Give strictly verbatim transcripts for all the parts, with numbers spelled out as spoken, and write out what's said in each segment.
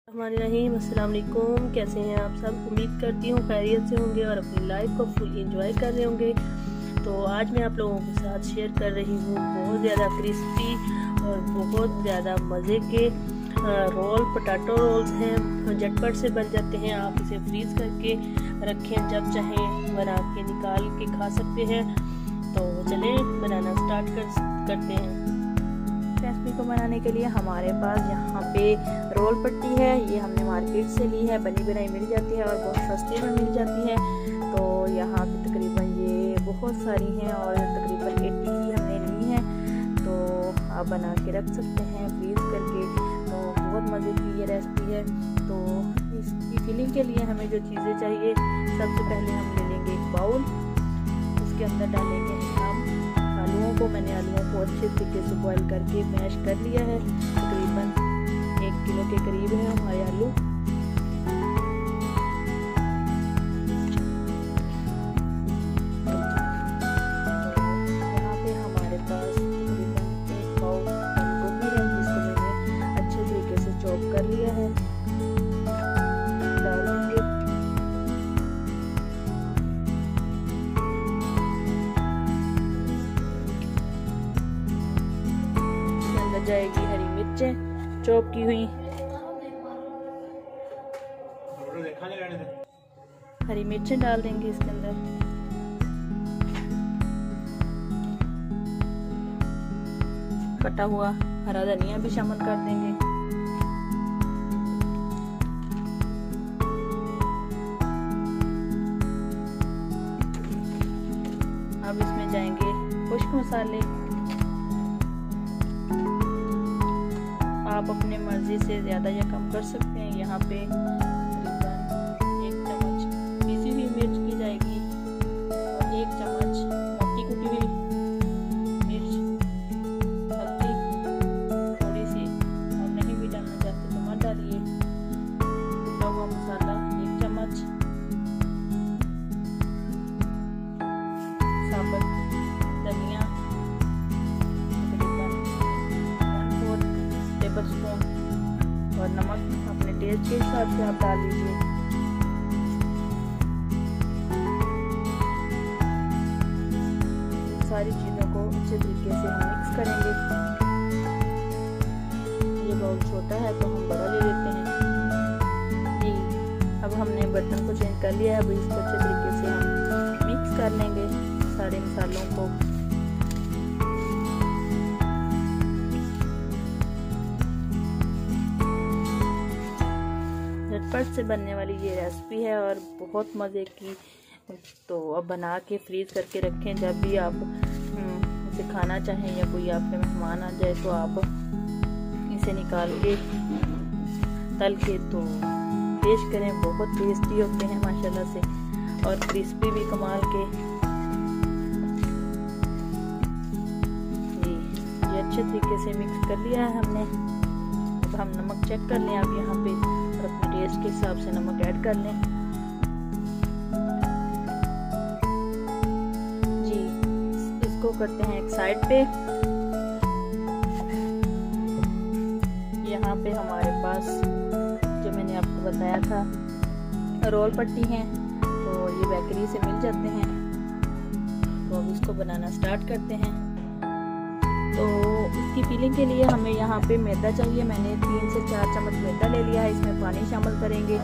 रहीम अस्सलाम वालेकुम। कैसे हैं आप सब? उम्मीद करती हूँ खैरियत से होंगे और अपनी लाइफ को फुल एंजॉय कर रहे होंगे। तो आज मैं आप लोगों के साथ शेयर कर रही हूँ बहुत ज़्यादा क्रिस्पी और बहुत ज़्यादा मज़े के रोल पोटैटो रोल्स हैं। झटपट से बन जाते हैं। आप इसे फ्रीज़ करके रखें, जब चाहें बना के निकाल के खा सकते हैं। तो चलें बनाना स्टार्ट कर करते हैं। रेसिपी को बनाने के लिए हमारे पास यहाँ पे रोल पट्टी है। ये हमने मार्केट से ली है, बनी बनाई मिल जाती है और बहुत सस्ती में मिल जाती है। तो यहाँ पे तकरीबन ये बहुत सारी हैं और तकरीबन अस्सी ही हमने ली है। तो आप बना के रख सकते हैं फ्रीज करके। तो बहुत मज़े की ये रेसिपी है। तो इसकी फिलिंग के लिए हमें जो चीज़ें चाहिए, सबसे पहले हम ले लेंगे एक बाउल। उसके अंदर डालेंगे हम आलूओं को। मैंने आलूओं को अच्छे तरीके से बॉईल करके मैश कर लिया है। तकरीबन एक किलो के करीब है हमारे आलू। यहाँ पे हमारे पास तकरीबन एक पाव गोभी है, जिसको मैंने अच्छे तरीके से चॉप कर लिया है। डाल देंगे। जाएगी हरी मिर्चें चॉप की हुई। हरी मिर्चें डाल देंगे इसके अंदर। कटा हुआ हरा धनिया भी शामिल कर देंगे। अब इसमें जाएंगे खुश्क मसाले। आप अपने मर्जी से ज़्यादा या कम कर सकते हैं। यहाँ पे एक चम्मच पीसी हुई मिर्च की जाएगी और एक चम्मच मोटी कुटी हुई मिर्च, हल्दी थोड़ी सी, और नहीं भी डालना चाहते तो मत डालिए। कुटा हुआ मसाला एक चम्मच, साबुत धनिया टेबल स्पून, और नमक अपने टेस्ट के हिसाब से आप डाल लीजिए। सारी चीज़ों को अच्छे तरीके से हम मिक्स करेंगे। ये बाउल छोटा है तो हम बड़ा ले लेते हैं जी। अब हमने बर्तन को चेंज कर लिया है। अब इसको अच्छे तरीके से हम मिक्स कर लेंगे सारे मसालों को। झटपट से बनने वाली ये रेसिपी है और बहुत मज़े की। तो अब बना के फ्रीज करके रखें, जब भी आप इसे खाना चाहें या कोई आपके मेहमान आ जाए तो आप इसे निकाल के तल के तो पेश करें। बहुत टेस्टी होते हैं माशाल्लाह से और क्रिस्पी भी कमाल के। ये ये अच्छे तरीके से मिक्स कर लिया है हमने। अब हम नमक चेक कर लें आप यहाँ पे, अपने टेस्ट के हिसाब से नमक ऐड कर लें जी। इसको करते हैं एक साइड पे। यहाँ पे हमारे पास जो मैंने आपको बताया था रोल पट्टी हैं, तो ये बेकरी से मिल जाते हैं। तो अब इसको बनाना स्टार्ट करते हैं। तो इसकी फिलिंग के लिए हमें यहाँ पे मैदा चाहिए। मैंने तीन से चार चम्मच मैदा ले लिया है। इसमें पानी शामिल करेंगे।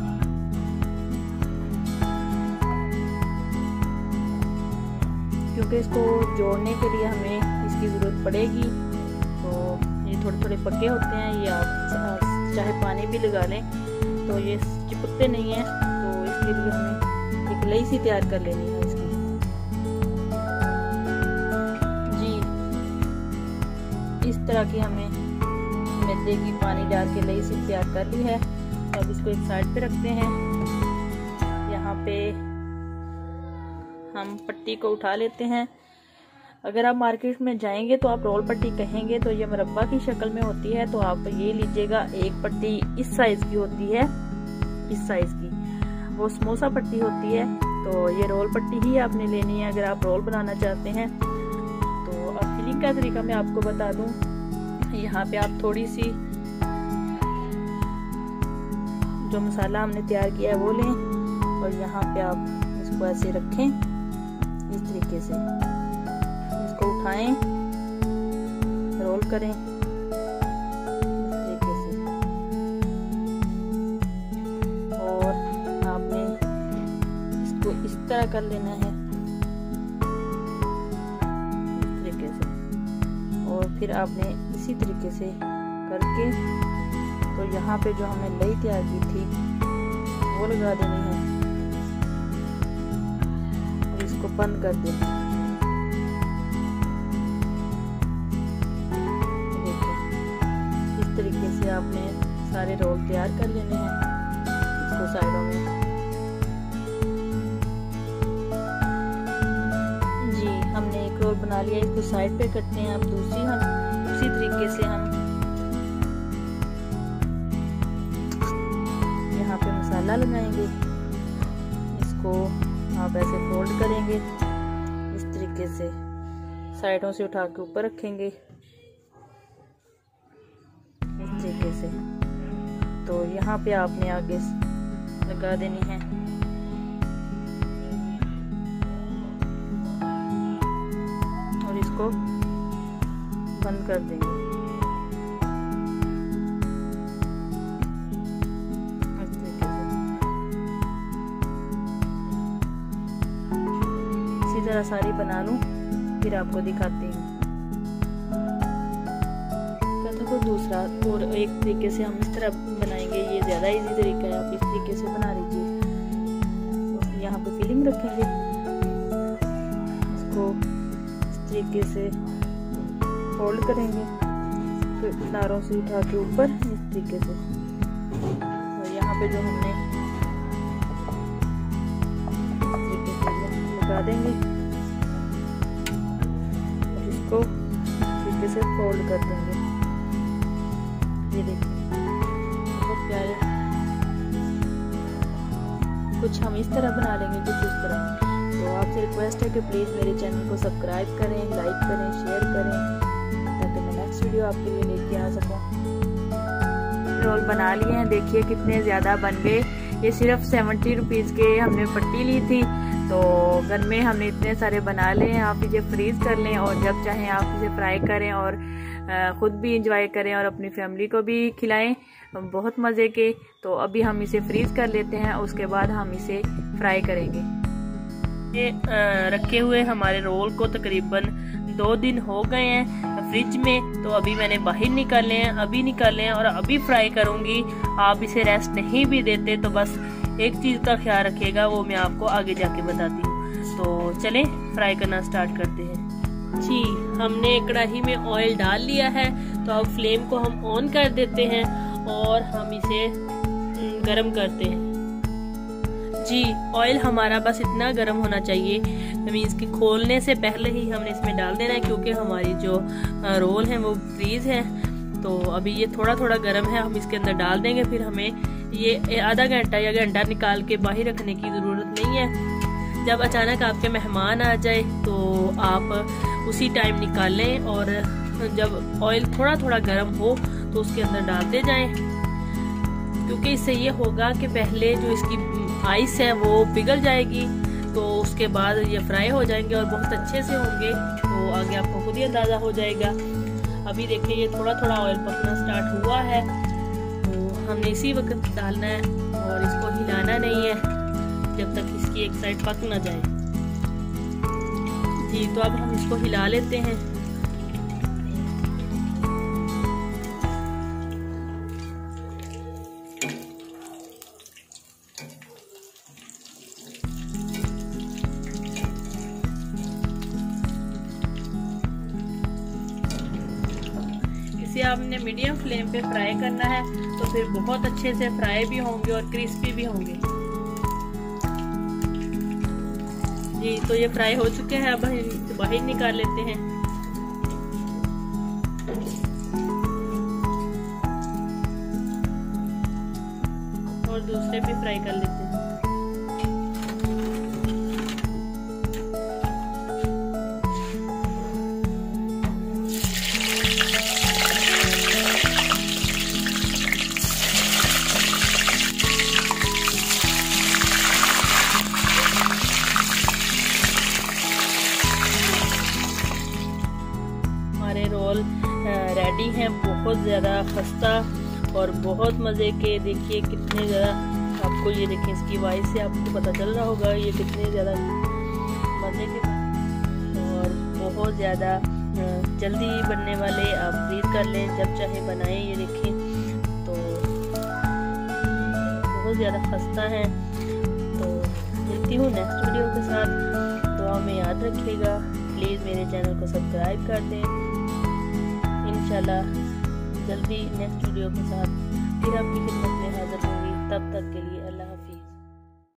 क्योंकि इसको जोड़ने के लिए हमें इसकी ज़रूरत पड़ेगी। तो ये थोड़े थोड़े पके होते हैं। ये आप चाहे पानी भी लगा लें तो ये चिपकते नहीं हैं। तो इसके लिए हमें एक लई सी तैयार कर लेनी है इसकी जी। इस तरह की हमें मैदे की पानी डाल के लई से तैयार कर ली है। अब इसको एक साइड पे रखते हैं। यहाँ पे हम पट्टी को उठा लेते हैं। अगर आप मार्केट में जाएंगे तो आप रोल पट्टी कहेंगे तो ये मुरब्बा की शक्ल में होती है। तो आप ये लीजिएगा, एक पट्टी इस साइज की होती है, इस साइज की वो समोसा पट्टी होती है। तो ये रोल पट्टी ही आपने लेनी है अगर आप रोल बनाना चाहते हैं। तो अब फिलिंग का तरीका मैं आपको बता दूं। यहाँ पे आप थोड़ी सी जो मसाला हमने तैयार किया है वो लें और यहाँ पे आप इसको ऐसे रखें इस तरीके से, इसको उठाएं, रोल करें इस तरीके से और आपने इसको इस तरह कर लेना है इस तरीके से। और फिर आपने इसी तरीके से करके तो यहाँ पे जो हमने लई तैयार की थी वो लगा देनी है और इसको बंद कर देना। देखिए इस तरीके से आपने सारे रोल तैयार कर लेने हैं। इसको साइडों में जी हमने एक रोल बना लिया, इसको साइड पे करते हैं। अब दूसरी हम उसी तरीके से हम यहाँ पे मसाला लगाएंगे। इसको आप ऐसे फोल्ड करेंगे इस तरीके से, साइडों से उठा के ऊपर रखेंगे इस तरीके से। तो यहाँ पे आपने आगे लगा देनी है और इसको बंद कर देंगे। इसी तरह सारी बना लूं फिर आपको दिखाती हूँ। कहता कोई दूसरा और एक तरीके से हम इस तरह बनाएंगे, ये ज़्यादा इजी तरीका है, आप इस तरीके से बना लीजिए। यहाँ पे फिलिंग रखेंगे, इसको इस तरीके से फोल्ड करेंगे, फिर किनारों से उठा के ऊपर इस तरीके से। और यहाँ पे जो हमने इस तरीके से लगा देंगे और इसको इस तरीके से फोल्ड कर देंगे। ये देखिए बहुत प्यारे, कुछ हम इस तरह बना लेंगे, कुछ इस तरह। तो आपसे रिक्वेस्ट है कि प्लीज़ मेरे चैनल को सब्सक्राइब करें, लाइक करें, शेयर करें ताकि मैं नेक्स्ट वीडियो आपके लिए लेके आ सकूं। रोल बना लिए हैं, देखिए कितने ज़्यादा बन गए। ये सिर्फ सेवेंटी रुपीज़ के हमने पट्टी ली थी, तो घर में हमने इतने सारे बना लिए। आप इसे फ्रीज़ कर लें और जब चाहें आप इसे फ्राई करें और ख़ुद भी इंजॉय करें और अपनी फैमिली को भी खिलाएं, बहुत मज़े के। तो अभी हम इसे फ्रीज़ कर लेते हैं, उसके बाद हम इसे फ्राई करेंगे। ये रखे हुए हमारे रोल को तकरीबन दो दिन हो गए हैं फ्रिज में, तो अभी मैंने बाहर निकाले हैं, अभी निकाले हैं और अभी फ्राई करूंगी। आप इसे रेस्ट नहीं भी देते तो बस एक चीज़ का ख्याल रखिएगा, वो मैं आपको आगे जाके बताती हूँ। तो चलें फ्राई करना स्टार्ट करते हैं। जी हमने कढ़ाई में ऑयल डाल लिया है, तो अब फ्लेम को हम ऑन कर देते हैं और हम इसे गरम करते हैं। जी ऑयल हमारा बस इतना गर्म होना चाहिए, मीन्स कि खोलने से पहले ही हमने इसमें डाल देना है, क्योंकि हमारी जो रोल है वो फ्रीज है। तो अभी ये थोड़ा थोड़ा गर्म है, हम इसके अंदर डाल देंगे। फिर हमें ये आधा घंटा या घंटा निकाल के बाहर रखने की ज़रूरत नहीं है। जब अचानक आपके मेहमान आ जाए तो आप उसी टाइम निकालें और जब ऑयल थोड़ा थोड़ा गर्म हो तो उसके अंदर डालते जाएं, क्योंकि इससे ये होगा कि पहले जो इसकी आइस है वो पिघल जाएगी, तो उसके बाद ये फ्राई हो जाएंगे और बहुत अच्छे से होंगे। तो आगे आपको खुद ही अंदाज़ा हो जाएगा। अभी देखिए ये थोड़ा थोड़ा ऑयल पकना स्टार्ट हुआ है, तो हमने इसी वक्त डालना है और इसको हिलाना नहीं है जब तक इसकी एक साइड पक ना जाए। जी तो अब हम इसको हिला लेते हैं। इसे आपने मीडियम फ्लेम पे फ्राई करना है, तो फिर बहुत अच्छे से फ्राई भी होंगे और क्रिस्पी भी होंगे। जी तो ये फ्राई हो चुके हैं, अब हम बाहर निकाल लेते हैं। और दूसरे भी फ्राई कर लेते हैं। रेडी हैं, बहुत ज़्यादा खस्ता और बहुत मज़े के। देखिए कितने ज़्यादा, आपको ये देखिए इसकी वाइस से आपको पता चल रहा होगा ये कितने ज़्यादा मज़े के और बहुत ज़्यादा जल्दी बनने वाले। आप फ्रीज कर लें, जब चाहे बनाएं। ये देखिए तो बहुत ज़्यादा खस्ता है। तो मिलती हूँ नेक्स्ट वीडियो के साथ। दुआ में याद रखिएगा, प्लीज़ मेरे चैनल को सब्सक्राइब कर दें। इंशाल्लाह जल्दी नेक्स्ट वीडियो के साथ फिर आपकी खिदमत में हाजिर होंगी। तब तक के लिए